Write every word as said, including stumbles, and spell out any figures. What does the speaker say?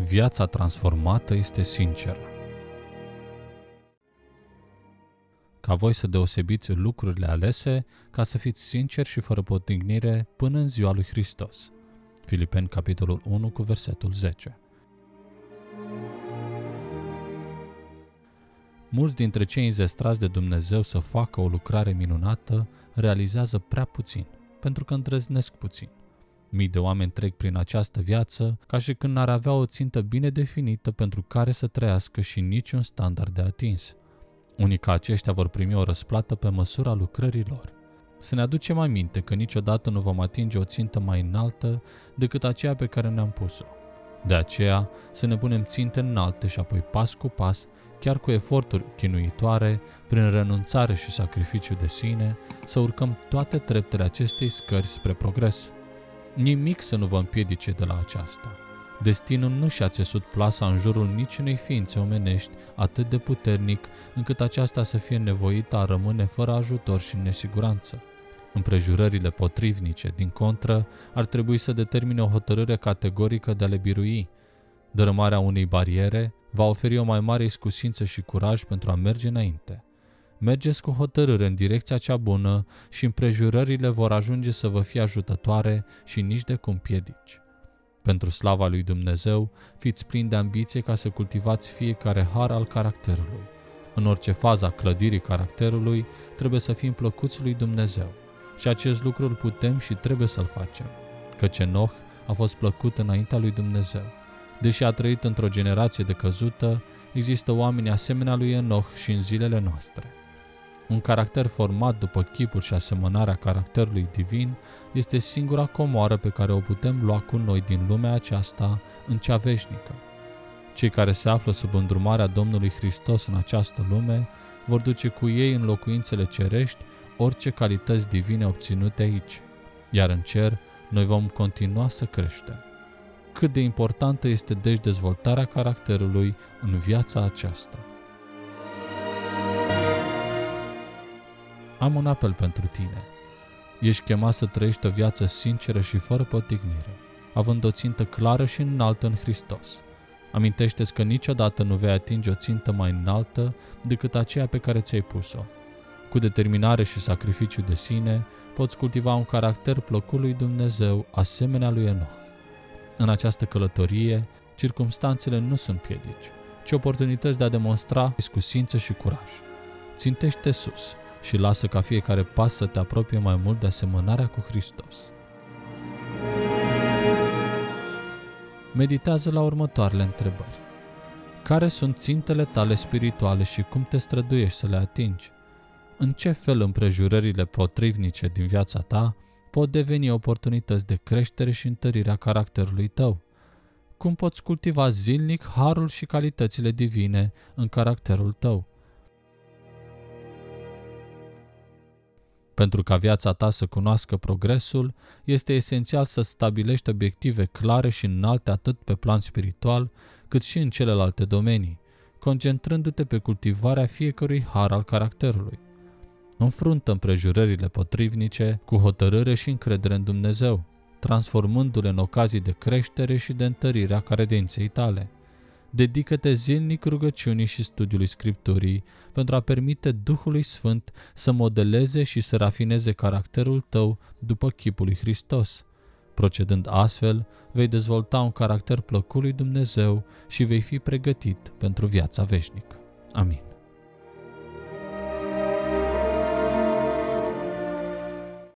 Viața transformată este sinceră. Ca voi să deosebiți lucrurile alese, ca să fiți sinceri și fără potignire până în ziua lui Hristos. Filipeni, capitolul unu, cu versetul zece. Mulți dintre cei înzestrați de Dumnezeu să facă o lucrare minunată realizează prea puțin, pentru că îndrăznesc puțin. Mii de oameni trec prin această viață ca și când n-ar avea o țintă bine definită pentru care să trăiască și niciun standard de atins. Unii ca aceștia vor primi o răsplată pe măsura lucrărilor. Să ne aducem aminte că niciodată nu vom atinge o țintă mai înaltă decât aceea pe care ne-am pus-o. De aceea, să ne punem ținte înalte și apoi pas cu pas, chiar cu eforturi chinuitoare, prin renunțare și sacrificiu de sine, să urcăm toate treptele acestei scări spre progres. Nimic să nu vă împiedice de la aceasta. Destinul nu și-a țesut plasa în jurul niciunei ființe omenești atât de puternic încât aceasta să fie nevoită a rămâne fără ajutor și în nesiguranță. Împrejurările potrivnice, din contră, ar trebui să determine o hotărâre categorică de a le birui. Dărâmarea unei bariere va oferi o mai mare iscusință și curaj pentru a merge înainte. Mergeți cu hotărâre în direcția cea bună și împrejurările vor ajunge să vă fie ajutătoare și nici de cum piedici. Pentru slava lui Dumnezeu, fiți plini de ambiție ca să cultivați fiecare har al caracterului. În orice fază a clădirii caracterului, trebuie să fim plăcuți lui Dumnezeu. Și acest lucru îl putem și trebuie să-l facem. Căci Enoch a fost plăcut înaintea lui Dumnezeu. Deși a trăit într-o generație decăzută, există oameni asemenea lui Enoch și în zilele noastre. Un caracter format după chipul și asemănarea caracterului divin este singura comoară pe care o putem lua cu noi din lumea aceasta în cea veșnică. Cei care se află sub îndrumarea Domnului Hristos în această lume vor duce cu ei în locuințele cerești orice calități divine obținute aici, iar în cer noi vom continua să creștem. Cât de importantă este deci dezvoltarea caracterului în viața aceasta. Am un apel pentru tine. Ești chemat să trăiești o viață sinceră și fără potignire, având o țintă clară și înaltă în Hristos. Amintește-ți că niciodată nu vei atinge o țintă mai înaltă decât aceea pe care ți-ai pus-o. Cu determinare și sacrificiu de sine, poți cultiva un caracter plăcut lui Dumnezeu, asemenea lui Enoch. În această călătorie, circumstanțele nu sunt piedici, ci oportunități de a demonstra iscusință și curaj. Țintește sus și lasă ca fiecare pas să te apropie mai mult de asemănarea cu Hristos. Meditează la următoarele întrebări. Care sunt țintele tale spirituale și cum te străduiești să le atingi? În ce fel împrejurările potrivnice din viața ta pot deveni oportunități de creștere și întărirea caracterului tău? Cum poți cultiva zilnic harul și calitățile divine în caracterul tău? Pentru ca viața ta să cunoască progresul, este esențial să stabilești obiective clare și înalte atât pe plan spiritual, cât și în celelalte domenii, concentrându-te pe cultivarea fiecărui har al caracterului. Înfruntă împrejurările potrivnice cu hotărâre și încredere în Dumnezeu, transformându-le în ocazii de creștere și de întărire a credinței tale. Dedică-te zilnic rugăciunii și studiului Scripturii pentru a permite Duhului Sfânt să modeleze și să rafineze caracterul tău după chipul lui Hristos. Procedând astfel, vei dezvolta un caracter plăcut lui Dumnezeu și vei fi pregătit pentru viața veșnică. Amin.